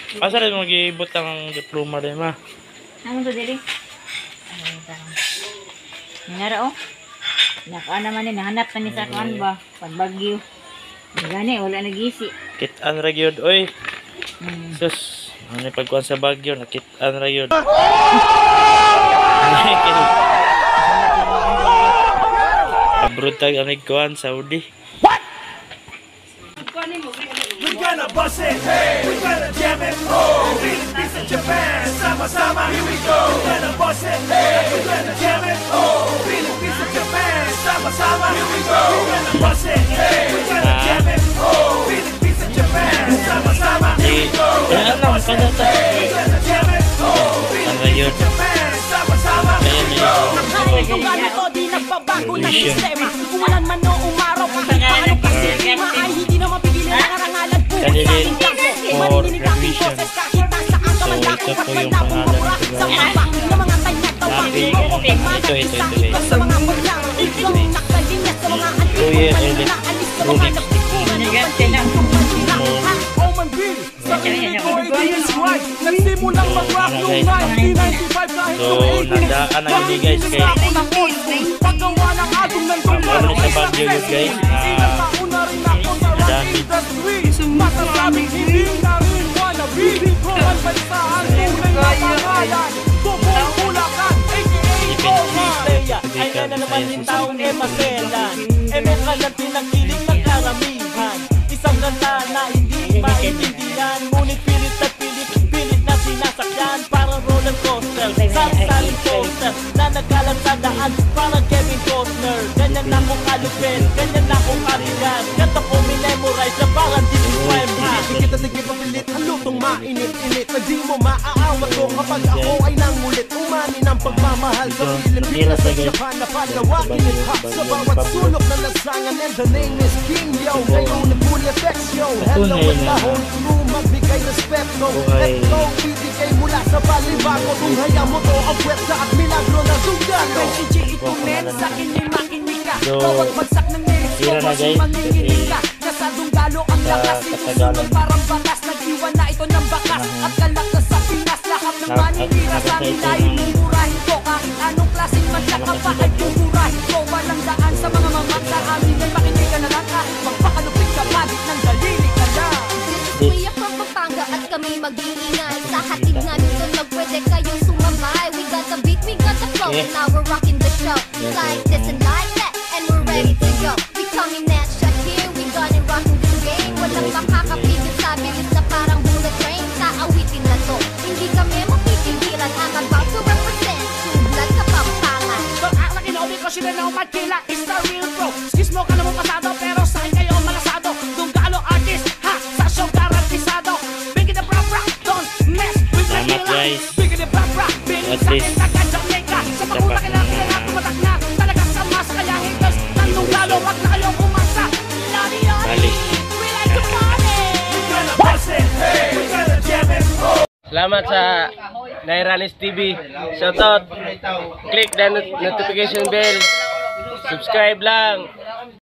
Asa rin mag-iibot ang diploma rin ma? Ano to dili? Nara oh. Naka naman ni nahanap na ni sa kuan ba? Pagbagyo. Gani wala nagisi. Kit-an ra gyud oy. Sus, ano pagkuan sa Bagyo nakit-an ra gyud. Abroad tag anig kuan Saudi. We're gonna bust it, hey. We're gonna jam it, oh. Philippines and Japan, sama-sama, here we go. We're gonna bust it, hey. We're gonna jam it, oh. Philippines and Japan, sama-sama, here we go. We're gonna bust it, hey. We're gonna jam it, oh. Philippines and Japan, sama-sama, here we go. We're gonna bust it, hey. We're gonna jam it, oh. Philippines and Japan, sama-sama, here we go. Kung ganito di nagbabago ng sistema. Kung walang man o umaraw kahit paano kasisima ay hindi na mapigilin ang karangalan po sa ating kaso. Marininig ang boses kahit nasaan ka man dako at wala pumura sa mabang ng mga kanyang tawagin mo o pagmagat isa ikaw sa mga mulang iklong nakalinya sa mga antipo na alis sa mga nagtipungan ng pansilang pagmasilang ha o manbil sa piling ko itinis right nagsimulang mag-rock noong 1995 kahit So, nadaan na yun guys kay paggawa ng agong ng ano sa Bagyo yun guys nadami masasabing hindi na rin wannabe ko ang bansahan tunay na pangalan Bubong Bulacan aka Leia ay na naman yung taong Emaselan may kalat pinagkiling ng karamihan isang ganda na hindi maintindihan ngunit pilit at pilit na sinasakyan parang roller coaster sari-saring coaster na nagkalat sa daan parang Kevin Costner ganyan na kong kalupin ganyan na kong karigan ganda ko minemorize na parang Disney Hindi kita nagpapilit ang lutong mainit-init na di mo maaawat ko kapag ako ay nangulit umani ng pagmamahal sa Pilipinas at Japan na palawakin at hap sa bawat sulok na lasangan and the name is King Yo ngayon na full effects yo hello at the whole crew magbigay respeto let's go bibigay mula sa balibago kung hayang mo to ang pwersa at milagro na sundalo PG ito men sa akin may makinig ka So, bawat bagsak ng lyrics ko tira na, mas guys. manginginig ka nasadong galo ang lakas sinusunod parang batas nag-iwan na ito ng bakas at kalakas sa Pinas lahat ng maninira sa amin ay mumurahin ko kahit anong klaseng mansa ka pa ay pumurahin ko walang daan sa mga mamang sa amin ay makinig ka na lang kahit magpakalupit ka palit ng dalili ka lang Kuya from Pampanga at kami mag-iingay sa hatid namin doon magpwede kayong sumamay we got the beat, we got the flow and now we're rocking the show like this and like that and we're ready to go we coming at shot here we gonna rocking this game walang makakapigil sa bilis na parang bullet train kaawitin na to hindi kami mapipigilan ang about to represent sulat sa Pampangan Don't act like you know because you don't know my killer is the real bro skis mo ka naman pasado pero sa akin kayo malasado Dung galo artist ha sa show garantisado Biggie the brap rap don't mess with the Salamat, killer guys. Biggie the brap rap Biggie At sa least, akin taga-Jamaica sa pagkula kailangan na tumatak na talaga sa mas kaya haters nandung galo wag na kayong umasa Lodi Balik. we like to party we're gonna bust it hey we're gonna jam it oh Salamat sa Nairanis TV. Shoutout. Click the notification bell. Subscribe lang.